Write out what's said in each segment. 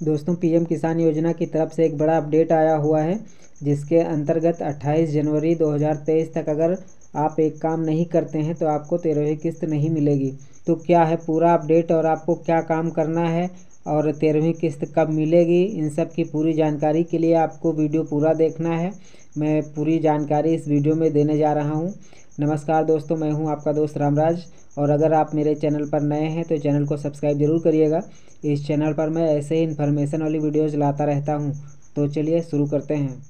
दोस्तों पीएम किसान योजना की तरफ से एक बड़ा अपडेट आया हुआ है, जिसके अंतर्गत 28 जनवरी 2023 तक अगर आप एक काम नहीं करते हैं तो आपको 13वीं किस्त नहीं मिलेगी। तो क्या है पूरा अपडेट और आपको क्या काम करना है और 13वीं किस्त कब मिलेगी, इन सब की पूरी जानकारी के लिए आपको वीडियो पूरा देखना है। मैं पूरी जानकारी इस वीडियो में देने जा रहा हूँ। नमस्कार दोस्तों, मैं हूँ आपका दोस्त रामराज, और अगर आप मेरे चैनल पर नए हैं तो चैनल को सब्सक्राइब ज़रूर करिएगा। इस चैनल पर मैं ऐसे ही इन्फॉर्मेशन वाली वीडियोज़ लाता रहता हूँ। तो चलिए शुरू करते हैं।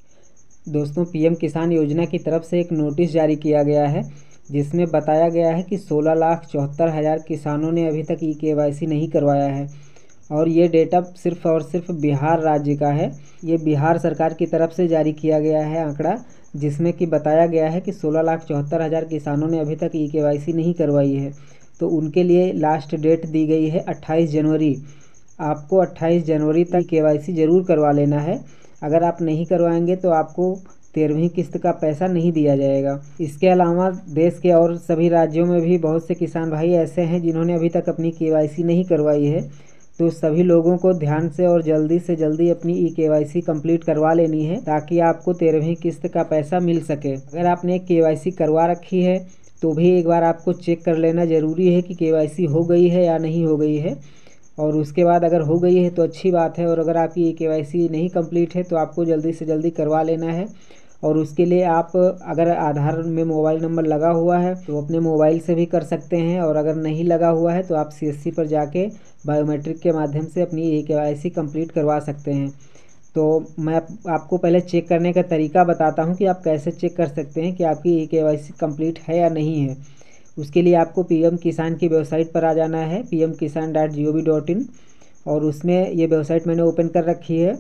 दोस्तों पीएम किसान योजना की तरफ से एक नोटिस जारी किया गया है, जिसमें बताया गया है कि 16,74,000 किसानों ने अभी तक KYC नहीं करवाया है। और ये डेटा सिर्फ और सिर्फ बिहार राज्य का है। ये बिहार सरकार की तरफ से जारी किया गया है आंकड़ा, जिसमें कि बताया गया है कि 16,74,000 किसानों ने अभी तक KYC नहीं करवाई है। तो उनके लिए लास्ट डेट दी गई है 28 जनवरी। आपको 28 जनवरी तक KYC ज़रूर करवा लेना है। अगर आप नहीं करवाएंगे तो आपको 13वीं किस्त का पैसा नहीं दिया जाएगा। इसके अलावा देश के और सभी राज्यों में भी बहुत से किसान भाई ऐसे हैं जिन्होंने अभी तक अपनी KYC नहीं करवाई है। तो सभी लोगों को ध्यान से और जल्दी से जल्दी अपनी KYC कंप्लीट करवा लेनी है, ताकि आपको 13वीं किस्त का पैसा मिल सके। अगर आपने KYC करवा रखी है तो भी एक बार आपको चेक कर लेना ज़रूरी है कि KYC हो गई है या नहीं हो गई है। और उसके बाद अगर हो गई है तो अच्छी बात है, और अगर आपकी KYC नहीं कंप्लीट है तो आपको जल्दी से जल्दी करवा लेना है। और उसके लिए आप अगर आधार में मोबाइल नंबर लगा हुआ है तो अपने मोबाइल से भी कर सकते हैं, और अगर नहीं लगा हुआ है तो आप CSC पर जाके बायोमेट्रिक के माध्यम से अपनी KYC कंप्लीट करवा सकते हैं। तो मैं आपको पहले चेक करने का तरीका बताता हूं कि आप कैसे चेक कर सकते हैं कि आपकी KYC कंप्लीट है या नहीं है। उसके लिए आपको PM किसान की वेबसाइट पर आ जाना है, pmkisan.gov.in, और उसमें ये वेबसाइट मैंने ओपन कर रखी है।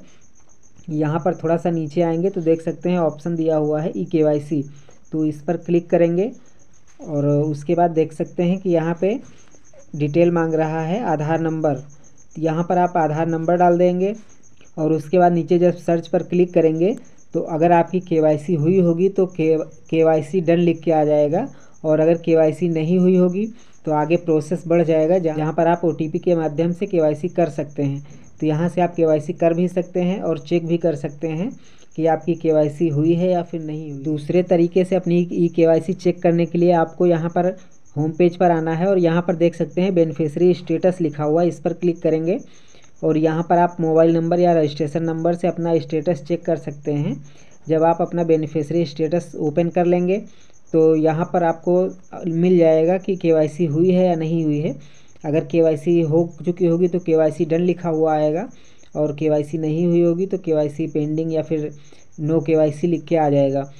यहाँ पर थोड़ा सा नीचे आएंगे तो देख सकते हैं ऑप्शन दिया हुआ है KYC, तो इस पर क्लिक करेंगे। और उसके बाद देख सकते हैं कि यहाँ पे डिटेल मांग रहा है आधार नंबर। यहाँ पर आप आधार नंबर डाल देंगे, और उसके बाद नीचे जब सर्च पर क्लिक करेंगे तो अगर आपकी KYC हुई होगी तो KYC डन लिख के आ जाएगा, और अगर KYC नहीं हुई होगी तो आगे प्रोसेस बढ़ जाएगा, जहाँ पर आप OTP के माध्यम से KYC कर सकते हैं। तो यहाँ से आप KYC कर भी सकते हैं और चेक भी कर सकते हैं कि आपकी KYC हुई है या फिर नहीं हुई। दूसरे तरीके से अपनी KYC चेक करने के लिए आपको यहाँ पर होम पेज पर आना है, और यहाँ पर देख सकते हैं बेनिफिशियरी स्टेटस लिखा हुआ है, इस पर क्लिक करेंगे। और यहाँ पर आप मोबाइल नंबर या रजिस्ट्रेशन नंबर से अपना स्टेटस चेक कर सकते हैं। जब आप अपना बेनिफिशियरी स्टेटस ओपन कर लेंगे तो यहाँ पर आपको मिल जाएगा कि KYC हुई है या नहीं हुई है। अगर KYC हो चुकी होगी तो KYC डन लिखा हुआ आएगा, और KYC नहीं हुई होगी तो KYC पेंडिंग या फिर नो KYC लिख के आ जाएगा।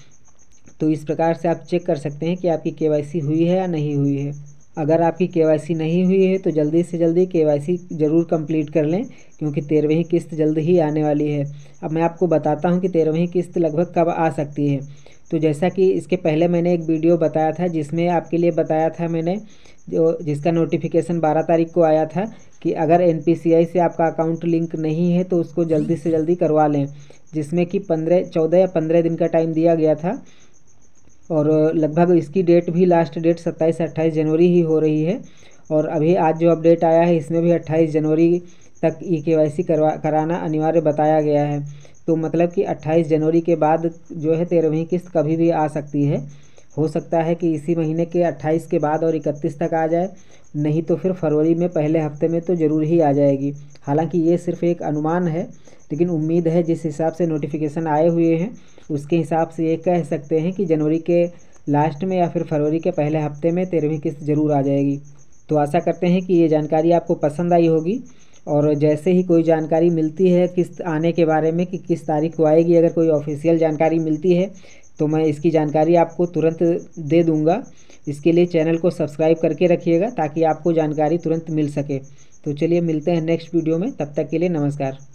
तो इस प्रकार से आप चेक कर सकते हैं कि आपकी KYC हुई है या नहीं हुई है। अगर आपकी KYC नहीं हुई है तो जल्दी से जल्दी KYC ज़रूर कंप्लीट कर लें, क्योंकि 13वीं किस्त जल्द ही आने वाली है। अब मैं आपको बताता हूं कि 13वीं किस्त लगभग कब आ सकती है। तो जैसा कि इसके पहले मैंने एक वीडियो बताया था, जिसमें आपके लिए बताया था मैंने, जिसका नोटिफिकेशन 12 तारीख को आया था, कि अगर NPCI से आपका अकाउंट लिंक नहीं है तो उसको जल्दी से जल्दी करवा लें, जिसमें कि 14 या 15 दिन का टाइम दिया गया था। और लगभग इसकी डेट भी लास्ट डेट 27-28 जनवरी ही हो रही है। और अभी आज जो अपडेट आया है इसमें भी 28 जनवरी तक KYC कराना अनिवार्य बताया गया है। तो मतलब कि 28 जनवरी के बाद जो है 13वीं किस्त कभी भी आ सकती है। हो सकता है कि इसी महीने के 28 के बाद और 31 तक आ जाए, नहीं तो फिर फरवरी में पहले हफ्ते में तो ज़रूर ही आ जाएगी। हालांकि ये सिर्फ एक अनुमान है, लेकिन उम्मीद है जिस हिसाब से नोटिफिकेशन आए हुए हैं उसके हिसाब से ये कह सकते हैं कि जनवरी के लास्ट में या फिर फरवरी के पहले हफ्ते में 13वीं किस्त ज़रूर आ जाएगी। तो आशा करते हैं कि ये जानकारी आपको पसंद आई होगी, और जैसे ही कोई जानकारी मिलती है किस्त आने के बारे में कि किस तारीख को आएगी, अगर कोई ऑफिशियल जानकारी मिलती है तो मैं इसकी जानकारी आपको तुरंत दे दूंगा। इसके लिए चैनल को सब्सक्राइब करके रखिएगा ताकि आपको जानकारी तुरंत मिल सके। तो चलिए मिलते हैं नेक्स्ट वीडियो में, तब तक के लिए नमस्कार।